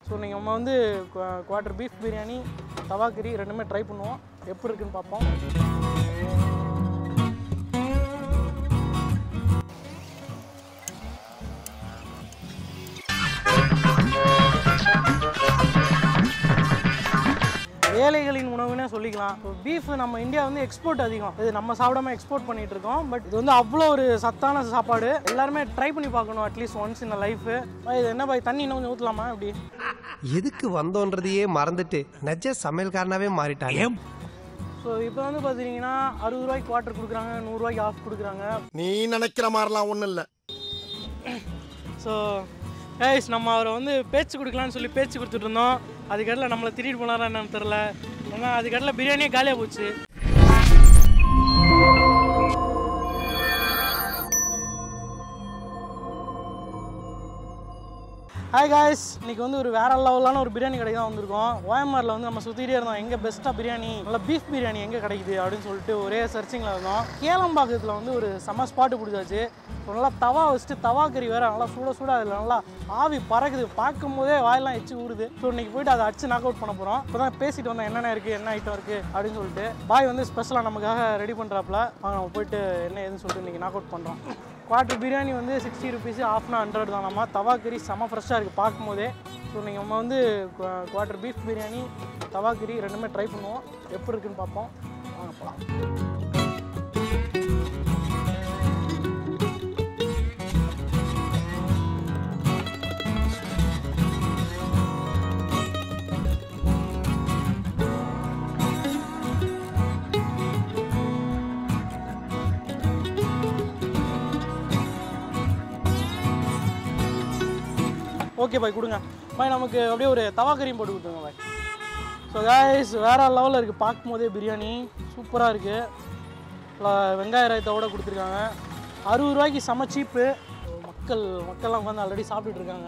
So நீங்கள் நம்ம வந்து குவார்ட்டர் பீஃப் பிரியாணி தவா கறி ரெண்டுமே ட்ரை பண்ணுவோம், எப்படி இருக்குன்னு பார்ப்போம். ஏழைகளின் உணவுன்னு சொல்லிக்கலாம். பீஃப் நம்ம இந்தியா வந்து எக்ஸ்போர்ட் அதிகம், இது நம்ம சாப்பிடாம எக்ஸ்போர்ட் பண்ணிட்டு இருக்கோம். பட் இது வந்து அவ்வளோ ஒரு சத்தான சாப்பாடு, எல்லாருமே ட்ரை பண்ணி பார்க்கணும் அட்லீஸ்ட் ஒன்ஸ் இன் லைஃப். இது என்ன பாய், தண்ணி இன்னும் கொஞ்சம் ஊற்றலாமா? அப்படி எதுக்கு வந்தோன்றதையே மறந்துட்டு நெஜ சமையல்காரனாவே மாறிட்டாங்க. ஸோ இப்போ வந்து பார்த்தீங்கன்னா 60 ரூபாய்க்கு குவார்ட்டர் கொடுக்குறாங்க, 100 ரூபாய்க்கு ஆஃப் கொடுக்குறாங்க. நீ நினைக்கிற மாதிரிலாம் ஒன்றும் இல்லை. ஸோ கைஸ், நம்ம அவரை வந்து பேச்சு கொடுக்கலான்னு சொல்லி பேச்சு கொடுத்துட்டு இருந்தோம். அதுக்கடல நம்மளை திடீர்னு போனாரா என்னன்னு தெரில. ஏன்னா அதுக்கடல பிரியாணியே காலியாக போச்சு. ஹாய் காய்ஸ், இன்றைக்கி வந்து ஒரு வேறு லெவலான ஒரு பிரியாணி கடைக்கு தான் வந்திருக்கோம். ஓஎம்ஆரில் வந்து நம்ம சுற்றிட்டே இருந்தோம், எங்கே பெஸ்ட்டாக பிரியாணி, நல்லா பீஃப் பிரியாணி எங்கே கிடைக்குது அப்படின்னு சொல்லிட்டு ஒரே சர்ச்சிங்கில் இருந்தோம். கேளம்பாக்கத்தில் வந்து ஒரு செம்ம ஸ்பாட்டு பிடிச்சாச்சு. நல்லா தவா வச்சுட்டு தவா கறி வேறு நல்லா சூட அதில் நல்லா ஆவி பறக்குது, பார்க்கும் போதே வாயெல்லாம் எச்சு ஊறுது. ஸோ இன்றைக்கி போய்ட்டு அதை அடிச்சு நாக் அவுட் பண்ண போகிறோம். இப்போ தான் பேசிட்டு வந்தோம் என்னென்ன இருக்குது, என்ன ஐட்டம் இருக்குது அப்படின்னு சொல்லிட்டு. பாய் வந்து ஸ்பெஷலாக நமக்காக ரெடி பண்ணுறாப்புல. வாங்க நம்ம போய்ட்டு என்ன ஏதுன்னு சொல்லிட்டு இன்றைக்கி நாக் அவுட் பண்ணுறோம். குவார்ட்டர் பிரியாணி வந்து 60 ருபீஸ், ஆஃப்னா 100 தான். நம்ம தவா கறி செம்ம ஃப்ரெஷ்ஷாக இருக்குது பார்க்கும் போதே. ஸோ நீங்கள் நம்ம வந்து குவார்ட்டர் பீஃப் பிரியாணி தவா கறி ரெண்டுமே ட்ரை பண்ணுவோம், எப்படி இருக்குன்னு பார்ப்போம். வாங்க போகலாம். ஓகே பாய், கொடுங்க பாய். நமக்கு அப்படியே ஒரு தவா கறியும் போட்டு கொடுத்துருங்க பாய். ஸோ காய்ஸ், வேறு லெவலில் இருக்குது பார்க்கும் போதே பிரியாணி சூப்பராக இருக்குது. வெங்காய ரைத்தாவோட கொடுத்துருக்காங்க. 60 ரூபாய்க்கு செம்ம சீப்பு. மக்கள்லாம் உட்காந்து ஆல்ரெடி சாப்பிட்டுட்ருக்காங்க.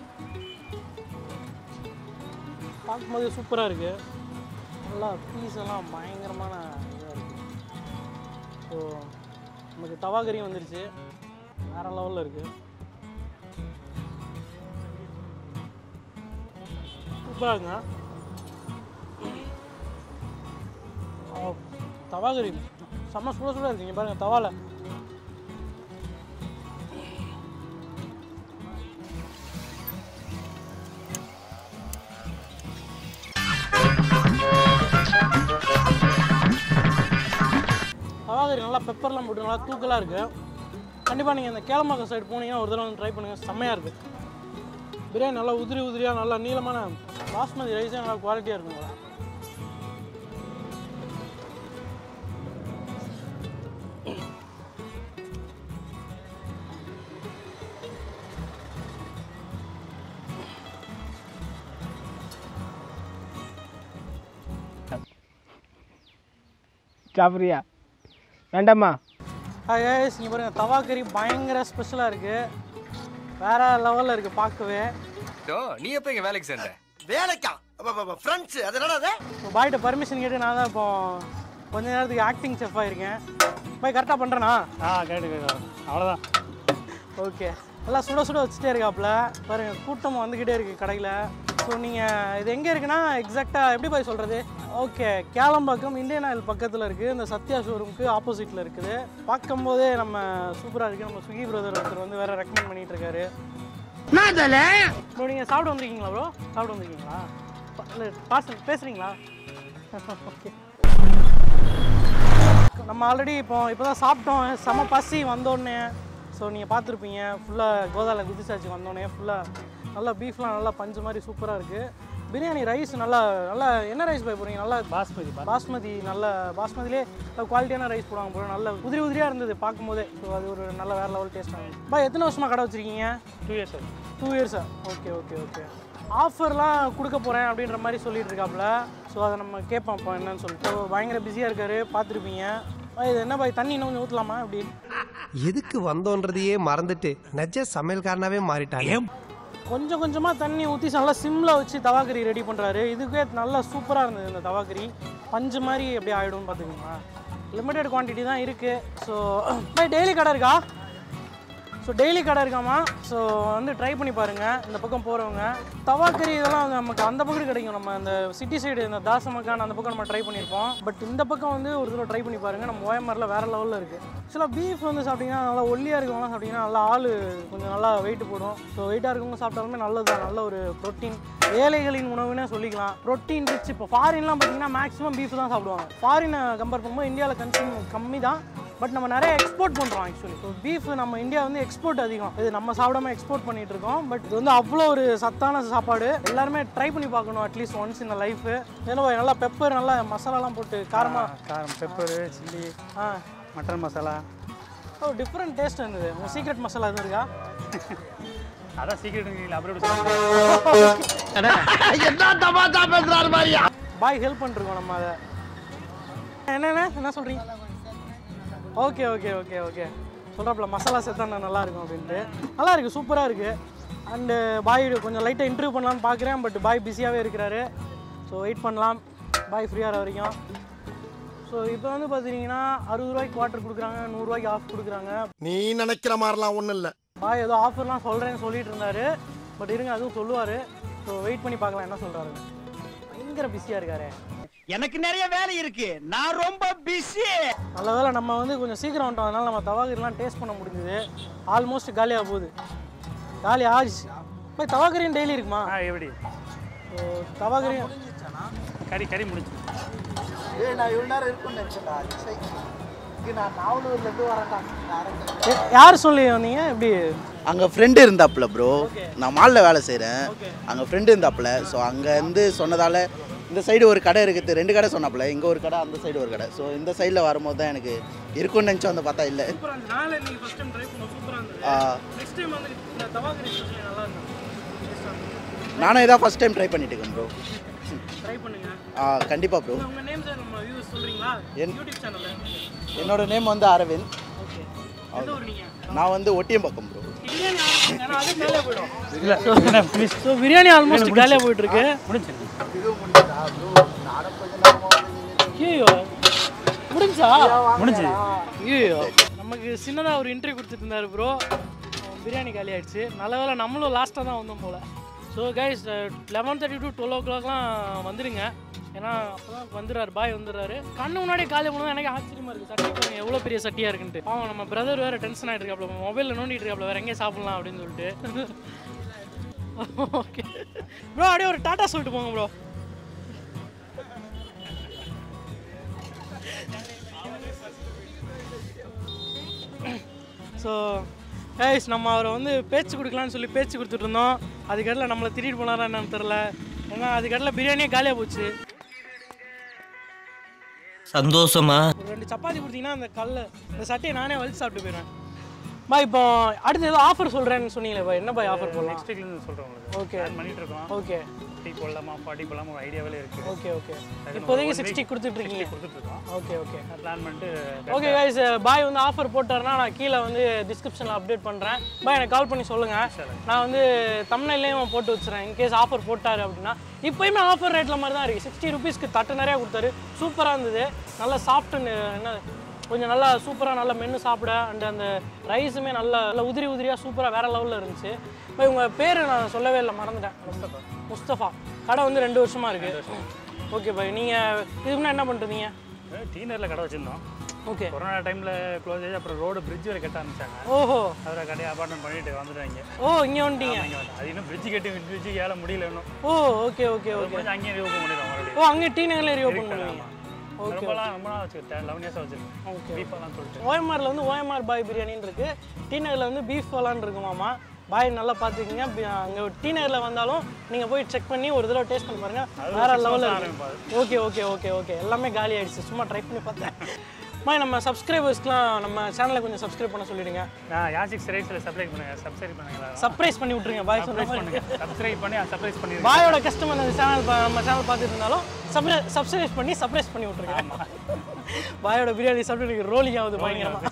பார்க்கும் போதே சூப்பராக இருக்குது. நல்லா பீஸ் எல்லாம் பயங்கரமான இதாக இருக்குது. ஸோ நமக்கு தவா கறியும் வந்துருச்சு, வேறு லெவலில் இருக்குது. சூப்பராக தவா கறி செம்ம சூடாக இருக்குங்க பாருங்கள். தவாவில் தவா கறி நல்லா பெப்பர்லாம் போட்டு நல்லா தூக்கலாக இருக்குது. கண்டிப்பாக நீங்கள் இந்த கேளம்பாக்கம் சைடு போனீங்கன்னா ஒரு தடவை வந்து ட்ரை பண்ணுங்கள், செம்மையாக இருக்குது. பிரியாணி நல்லா உதிரியாக நல்லா நீளமான பாஸ்மதி ரைஸே நல்லா குவாலிட்டியாக இருக்குங்க. சாப்பிட்றியா? வேண்டாமா? ஹாய் கைஸ், இங்கே பாருங்கள் தவா கறி பயங்கர ஸ்பெஷலாக இருக்குது, வேறு லெவலில் இருக்குது பார்க்கவே. நீ எப்போ இங்கே வேலைக்கு சேர்ந்த? வேலைக்கா ஃப்ரெண்ட்ஸ் அதனால பாய்கிட்ட பர்மிஷன் கேட்டு நான் தான் இப்போ கொஞ்ச நேரத்துக்கு ஆக்டிங் செஃப் ஆகிருக்கேன். பாய் கரெக்டாக பண்ணுறேண்ணா? கேட்டு அவ்வளோதான். ஓகே, நல்லா சுட வச்சுட்டே இருக்காப்புல பாருங்கள். கூட்டம் வந்துக்கிட்டே இருக்குது கடையில். ஸோ நீங்கள் இது எங்கே இருக்குன்னா எக்ஸாக்டாக எப்படி பாய் சொல்கிறது? ஓகே, கேளம்பாக்கம் இந்தியன் ஆயில் பக்கத்தில் இருக்குது, இந்த சத்யா ஷோரூமுக்கு ஆப்போசிட்டில் இருக்குது. பார்க்கும்போதே நம்ம சூப்பராக இருக்குது. நம்ம ஸ்விக்கி பிரதர் ஒருத்தர் வந்து வேறு ரெக்கமெண்ட் பண்ணிகிட்டு இருக்காரு. ப்ரோ நீங்கள் சாப்பிட வந்திருக்கீங்களா? ப்ரோ சாப்பிட வந்திருக்கீங்களா? இல்லை பார்சல் பேசுகிறீங்களா? ஓகே, நம்ம ஆல்ரெடி இப்போ தான் சாப்பிட்டோம், செம பசி வந்தோடனே. ஸோ நீங்கள் பார்த்துருப்பீங்க, ஃபுல்லாக கோதாவில் குதிச்சாச்சு வந்தோடனே. ஃபுல்லாக நல்லா பீஃப்லாம் நல்லா பஞ்சு மாதிரி சூப்பராக இருக்குது. பிரியாணி ரைஸ் நல்லா என்ன ரைஸ் போய் போகிறீங்க? நல்லா பாஸ்மதி நல்லா பாஸ்மதிலே குவாலிட்டியான ரைஸ் போடுவாங்க போல. நல்ல உதிரியாக இருந்தது பார்க்கும்போதே. ஸோ அது ஒரு நல்ல வேறு லெவல் டேஸ்ட் ஆகும். பாய் எத்தனை வருஷமாக கடை வச்சுருக்கீங்க? 2 years. 2 years-ஆ? ஓகே. ஆஃபர்லாம் கொடுக்க போகிறேன் அப்படின்ற மாதிரி சொல்லிட்டு இருக்காப்புல. ஸோ அதை நம்ம கேட்போம் இப்போ என்னன்னு சொல்லிட்டு. பயங்கர பிஸியாக இருக்காரு, பார்த்துருப்பீங்க. இது என்ன பாய், தண்ணி இன்னும் கொஞ்சம் ஊற்றலாமா? அப்படி எதுக்கு வந்தோன்றதையே மறந்துட்டு நெஜ சமையல்காரனாவே மாறிட்டாங்க. கொஞ்சமாக தண்ணி ஊற்றி நல்லா சிம்மில் வச்சு தவாக்கறி ரெடி பண்ணுறாரு. இதுக்கே நல்லா சூப்பராக இருந்தது இந்த தவாக்கறி. பஞ்சு மாதிரி எப்படி ஆகிடும்னு பார்த்துக்கோங்களா. லிமிட்டட் குவான்டிட்டி தான் இருக்குது. ஸோ பாய் டெய்லி கடை இருக்கா? ஸோ டெய்லி கடை இருக்காமா. ஸோ வந்து ட்ரை பண்ணி பாருங்கள் இந்த பக்கம் போகிறவங்க. தவா கறி இதெல்லாம் நமக்கு அந்த பக்கம் கிடைக்கும். நம்ம அந்த சிட்டி சைடு இந்த தாசமக்கான் அந்த பக்கம் நம்ம ட்ரை பண்ணியிருப்போம். பட் இந்த பக்கம் வந்து ஒரு தடவை ட்ரை பண்ணி பாருங்கள். நம்ம ஓஎம்ஆரில் வேறு லெவலில் இருக்குது. ஆக்சுவலாக பீஃப் வந்து சாப்பிட்டிங்கன்னா நல்லா ஒல்லியாக இருக்கவங்களாம் சாப்பிட்டிங்கன்னா நல்லா ஆள் கொஞ்சம் நல்லா வெயிட் போடும். ஸோ வெயிட்டாக இருக்கவங்க சாப்பிட்டாலுமே நல்லது தான். நல்ல ஒரு ப்ரோட்டீன் ஏழைகளின் உணவுன்னு சொல்லிக்கலாம். Protein rich. இப்போ ஃபாரின்லாம் பார்த்தீங்கன்னா மேக்ஸிமம் பீஃப் தான் சாப்பிடுவாங்க. ஃபாரினை கம்பேர் பண்ணும்போது இந்தியாவில் கன்சியூம் கம்மி தான். பட் நம்ம நிறைய எக்ஸ்போர்ட் பண்ணுறோம். ஆக்சுவலி ஸோ பீஃப் நம்ம இந்தியா வந்து எக்ஸ்போர்ட் அதிகம். இது நம்ம சாப்பிடாம எக்ஸ்போர்ட் பண்ணிட்டு இருக்கோம். பட் இது வந்து அவ்வளோ ஒரு சத்தான சாப்பாடு. எல்லாருமே ட்ரை பண்ணி பார்க்கணும் அட்லீஸ்ட் ஒன்ஸ் இந்த லைஃப். ஏன்னா நல்லா பெப்பர் நல்லா மசாலாலாம் போட்டு காரம் pepper chilli mutton masala different taste இருந்தது. உங்கள் சீக்ரெட் மசாலா எதுவும் இருக்கா? அதான் சீக்கிரம் பாய் ஹெல்ப் பண்ணிருக்கோம் நம்ம அதை. என்ன சொல்கிறீங்க? ஓகே ஓகே ஓகே ஓகே சொல்கிறாப்புல மசாலா சேர்த்தா நல்லா இருக்கும் அப்படின்ட்டு. நல்லா இருக்குது, சூப்பராக இருக்குது. அண்டு பாய் கொஞ்சம் லைட்டாக இன்டர்வியூ பண்ணலான்னு பார்க்குறேன். பட் பாய் பிஸியாகவே இருக்கிறாரு. ஸோ வெயிட் பண்ணலாம் பாய் ஃப்ரீயாக வரைக்கும். ஸோ இப்போ வந்து பார்த்தீங்கன்னா 60 ரூபாய்க்கு குவார்ட்டர் கொடுக்குறாங்க, 100 ரூபாய்க்கு ஆஃப் கொடுக்குறாங்க. நீ நினைக்கிற மாதிரிலாம் ஒன்றும் இல்லை. பாய் ஏதோ ஆஃபர்லாம் சொல்கிறேன்னு சொல்லிட்டு இருந்தாரு. பட் இருங்க அதுவும் சொல்லுவார். ஸோ வெயிட் பண்ணி பார்க்கலாம் என்ன சொல்கிறாரு. பயங்கர பிஸியாக இருக்காரு. எனக்கு நிறைய வேலை இருக்கு, நான் ரொம்ப பிஸி. நல்ல வேலை நம்ம வந்து கொஞ்சம் சீக்கிரம் வந்துட்டோம். அதனால நம்ம தவாகரிலாம் டேஸ்ட் பண்ண முடிஞ்சுது. ஆல்மோஸ்ட் காலியாக போகுது. காலி ஆச்சு. போய் தவாகரியும் டெய்லி இருக்குமா? எப்படி ஸோ தவாகரி கறி முடிச்சு. நான் இவ்வளோ நேரம் இருக்குன்னு நினச்சேன்டா. நான் நாவலூர்லேருந்து வரேன்டா. யார் சொல்லி வந்தீங்க? எப்படி அங்கே ஃப்ரெண்டு இருந்தாப்புல ப்ரோ. நான் மாலில் வேலை செய்கிறேன். அங்கே ஃப்ரெண்டு இருந்தாப்புல. ஸோ அங்கேருந்து சொன்னதால் இந்த சைடு ஒரு கடை இருக்குது, 2 கடை சொன்னாப்புல. இங்கே ஒரு கடை, அந்த சைடு ஒரு கடை. ஸோ இந்த சைடில் வரும்போது தான் எனக்கு இருக்குன்னு நினச்சோம். வந்து பார்த்தா இல்லை. நானும் இதான் ஃபஸ்ட் டைம் ட்ரை பண்ணிட்டு இருக்கேன் ப்ரோ. கண்டிப்பாக ப்ரோ. என்னோட நேம் வந்து அரவிந்த். நான் வந்து Ottiyambakkam bro. So biryani almost காலியாக போயிட்டு இருக்கு. ஐயோ முடிஞ்சா? முடிஞ்சு. ஐயோ நமக்கு சின்னதாக ஒரு இன்டர்வியூ கொடுத்துட்டு இருந்தாரு ப்ரோ. பிரியாணி காலி ஆயிடுச்சு. நல்ல வேலை நம்மளும் லாஸ்ட்டாக தான் வந்தோம் போல். ஸோ கைஸ் 11:30 to 12 o'clockலாம் வந்துடுங்க. ஏன்னா அப்போ தான் வந்துடுறாரு, பாய் வந்துடுறாரு. கண்ணு முன்னாடியே காலையில் போனது எனக்கு ஆச்சரியமாக இருக்குது. சட்டி பாருங்க எவ்வளோ பெரிய சட்டியாக இருக்குன்ட்டு. அவன் நம்ம பிரதர் வேறு டென்ஷன் ஆகிட்டு இருக்காப்புல, மொபைலில் நோண்டிட்டு இருக்காப்புல, வேறு எங்கேயும் சாப்பிட்லாம் அப்படின்னு சொல்லிட்டு. ஓகே ப்ரோ, அப்படியே ஒரு டாட்டா சொல்லிட்டு போங்க ப்ரோ. ஸோ கைஸ் நம்ம அவரை வந்து பேச்சு கொடுக்கலான்னு சொல்லி பேச்சு கொடுத்துட்டு இருந்தோம். அதுக்கடல நம்மளை திட்டிட்டு போனாரா என்னன்னு தெரில. ஏன்னா அதுக்கடல பிரியாணியே காலியாக போச்சு. சந்தோஷமா ஒரு 2 சப்பாத்தி கொடுத்தீங்கன்னா இந்த சட்டையை நானே வலிச்சு சாப்பிட்டு போயிடுவேன். பாய் இப்போ அடுத்து ஏதோ ஆஃபர் சொல்கிறேன்னு சொன்னீங்களே பாய், என்ன பாய் ஆஃபர் போடலாம்? நெக்ஸ்ட் வீக்லேருந்து சொல்கிறேன் உங்களுக்கு. ஓகே பண்ணிட்டு இருக்கோம். ஓகே 50 போடலாமா 40 போடலாமா ஒரு ஐடியாவே இருக்குது. ஓகே ஓகே இப்போதைக்கு 60 கொடுத்துட்ருக்கீங்க. கொடுத்துட்ருக்கோம். ஓகே ஓகே பிளான் பண்ணிட்டு. ஓகே கைஸ், பாய் வந்து ஆஃபர் போட்டாருன்னா நான் கீழே வந்து டிஸ்கிரிப்ஷனில் அப்டேட் பண்ணுறேன். பாய் எனக்கு கால் பண்ணி சொல்லுங்கள். நான் வந்து தமிழ்லையும் போட்டு வச்சுறேன். இன்கேஸ் ஆஃபர் போட்டார் அப்படின்னா. இப்போயுமே ஆஃபர் ரேட்டில் மாதிரி தான் இருக்குது. 60 rupeesக்கு தட்டு நிறையா கொடுத்தாரு. சூப்பராக இருந்தது. நல்லா சாஃப்ட்டுன்னு என்ன கொஞ்சம் நல்லா சூப்பராக நல்லா மென்று சாப்பிட. அண்ட் அந்த ரைஸுமே நல்லா உதிரியாக சூப்பராக வேறு லெவலில் இருந்துச்சு. இப்போ உங்கள் பேர் நான் சொல்லவே இல்லை, மறந்துட்டேன். முஸ்தபா. கடை வந்து 2 வருஷமாக இருக்குது. ஓகே பாய், நீங்கள் இதுக்கு முன்னாடி என்ன பண்ணுறீங்க? டீனரில் கடை வச்சுருந்தோம். ஓகே. கொரோனா டைமில் க்ளோஸ் ஆகி அப்புறம் ரோடு பிரிட்ஜ் வரை கட்ட ஆரம்பிச்சாங்க. ஓஹோ. அவரை கடையை அப்பார்ட்மெண்ட் பண்ணிட்டு வந்துட்டாங்க. ஓ இங்கே வந்துட்டீங்க. அது இன்னும் பிரிட்ஜ் ஏற முடியல இன்னும். Oh okay okay okay. அங்கேயே ரீஓப்பன் பண்ணிடுவோம் மறுபடியும். ஓ அங்கே டீனரில் ரீஓப்பன் பண்ணுவீங்க. ஓகே. ரொம்ப நாள் வச்சுருக்கேன், 11 years வச்சுருக்கேன். ஓகே. பீஃபெல்லாம் சொல்லிட்டு ஓஎம்ஆரில் வந்து ஓஎம்ஆர் பாய் பிரியாணின்னு இருக்குது. டீனரில் வந்து பீஃப் பலான்னு இருக்குமாமா. பாய் நல்லா பார்த்துக்கிங்க. அங்கே டீனரில் வந்தாலும் நீங்கள் போய் செக் பண்ணி ஒரு தடவை டேஸ்ட் பண்ணி பாருங்கள். வேறு லெவலில் இருக்குது. ஓகே ஓகே ஓகே ஓகே எல்லாமே காலி ஆகிடுச்சு. சும்மா ட்ரை பண்ணி பார்த்தேன். பாய் நம்ம சப்ஸ்கிரைபர்ஸ்க்குலாம் நம்ம சேனலை கொஞ்சம் சப்ஸ்கிரைப் பண்ண சொல்லிடுங்க. யாசிக்ஸ் ரைட்ஸில் சப்ஸ்கிரைப் பண்ணுங்க. சர்ப்ரைஸ் பண்ணி விட்ருங்க பாய். பண்ணுங்க. சப்ஸ்கிரைப் பண்ணி பாயோட கஸ்டமர் அந்த நம்ம சேனல் பார்த்துட்டு இருந்தாலும் சப்ஸ்கிரைப் பண்ணி சர்ப்ரைஸ் பண்ணி விட்ருங்க. பாயோட பிரியாணி சாப்பிட்டு எனக்கு ரோலிங் ஆகுது பயங்கரமாக.